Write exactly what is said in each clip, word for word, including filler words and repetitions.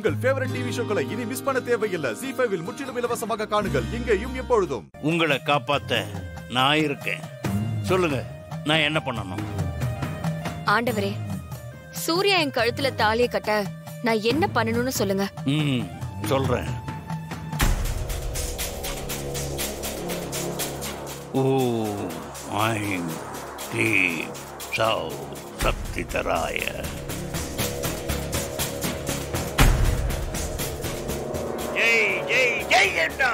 உங்கள் favourite TV ஷோக்களை இனி miss பண்ண தேவையில்லை. ஜீ ஃபைவ் இல் முற்றிலும் இலவசமாக காணுங்கள். இங்கேயும் எப்பொழுதும். உங்களை காப்பாத்த நான் இருக்கேன். சொல்லுங்க, நான் என்ன பண்ணணும்? ஆண்டவரே, சூர்யா என் கழுத்துல தாலியை கட்ட நான் என்ன பண்ணணும்னு சொல்லுங்க. ம், சொல்றேன். ஓ ஐம் க்ளீம் சௌ சக்திதராய. ஜெய் ஜெய் ஜெய் என்றா.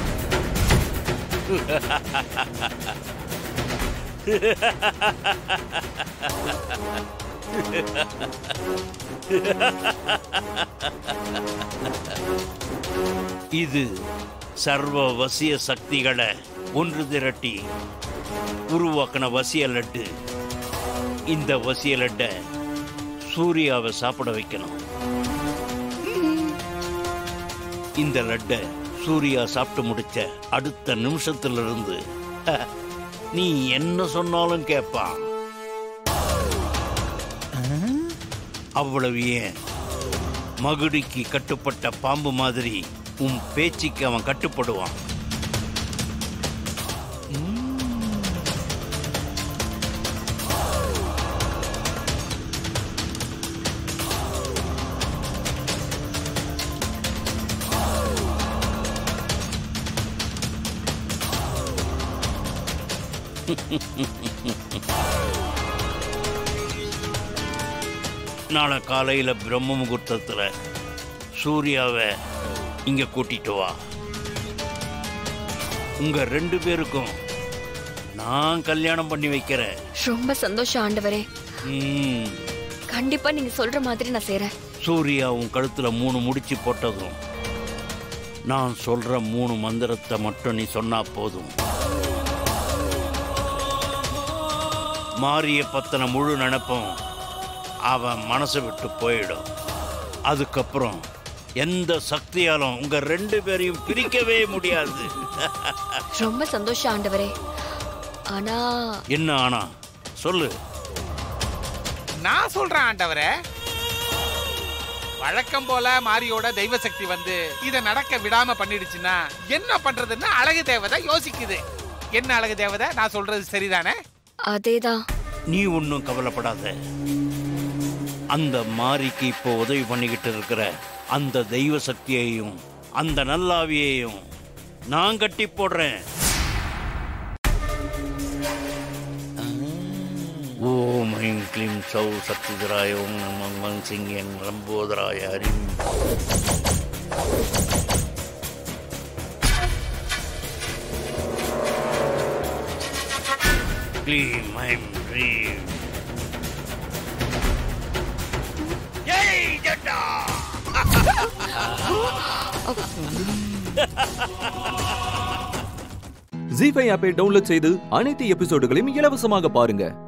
இது சர்வ வசிய சக்திகளை ஒன்று திரட்டி உருவாக்கின வசிய லட்டு. இந்த வசிய லட்டை சூர்யாவை சாப்பிட வைக்கணும். இந்த லட்டை சூர்யா சாப்பிட்டு முடிச்ச அடுத்த நிமிஷத்திலிருந்து நீ என்ன சொன்னாலும் கேட்பான். அவ்வளவு ஏன், மகுடிக்கு கட்டுப்பட்ட பாம்பு மாதிரி உன் பேச்சுக்கு அவன் கட்டுப்படுவான். நாளை காலையில பிரம்ம முகூர்த்தத்துல சூர்யாவை இங்க கூட்டிட்டு வா. உங்க ரெண்டு பேருக்கும் நான் கல்யாணம் பண்ணி வைக்கிறேன். ரொம்ப சந்தோஷம் ஆண்டவரே. ம், கண்டிப்பா நீங்க சொல்ற மாதிரி நான் செய்றேன். சூர்யா உன் கழுத்துல மூணு முடிச்சு போட்டதும் நான் சொல்ற மூணு மந்திரத்தை மட்டும் நீ சொன்னா போதும். மாரிய பத்தின முழு நினைப்பும் அவன் மனசை விட்டு போயிடும். அதுக்கப்புறம் எந்த சக்தியாலும் உங்க ரெண்டு பேரையும் பிரிக்கவே முடியாது. ரொம்ப சந்தோஷம் ஆண்டவரே. ஆனா என்ன ஆனா? சொல்லு. நான் சொல்றேன் ஆண்டவரே. வழக்கம் போல மாரியோட தெய்வ சக்தி வந்து இதை நடக்க விடாம பண்ணிடுச்சுன்னா என்ன பண்றதுன்னு அழகு தேவதை யோசிக்குது. என்ன அழகு தேவதை? நான் சொல்றது சரிதானே? அதேதான். நீ ஒன்னும் கவலைப்படாத. அந்த மாரிக்கு இப்போ உதவி பண்ணிக்கிட்டு இருக்கிற அந்த தெய்வ சக்தியையும் அந்த நல்லாவியையும் நான் கட்டி போடுறேன். ஓம் ஐம் க்ளீம் சௌ சக்திதராய ஓம் நம சிங்கன் லம்போதராய ஹரிம். க்ளீம் ஐம் க்ளீம் ஜெய் ஜட்டா. ஜீ ஃபைவ் ஆப்பை டவுன்லோட் செய்து அனைத்து எபிசோடுகளையும் இலவசமாக பாருங்க.